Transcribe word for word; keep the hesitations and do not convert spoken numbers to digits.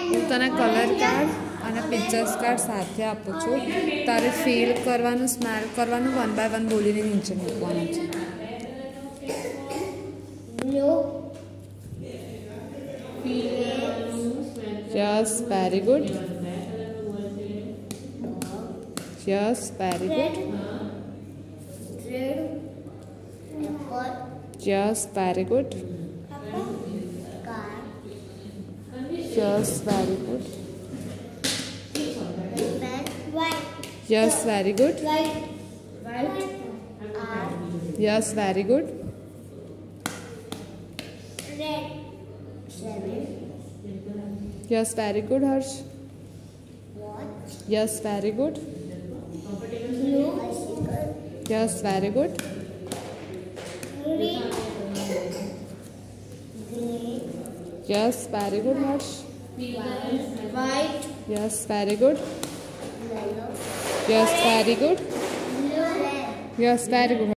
હું તને colour card અને પિક્ચર્સ કાર્ડ સાથે આપું છું. તારે ફીલ કરવાનું, સ્મેલ કરવાનું, વન બાય વન બોલીને નીચે મૂકવાનું છે. Yes, very good. Yes, very good. Yes, very good. Yes, very good. Yes, very good. Yes, very good. Yes, very good, Harsh. Yes, very good. Yes, very good. Yes, very good, Harsh. White. Yes, very good. Yes, very good. Yes, very good.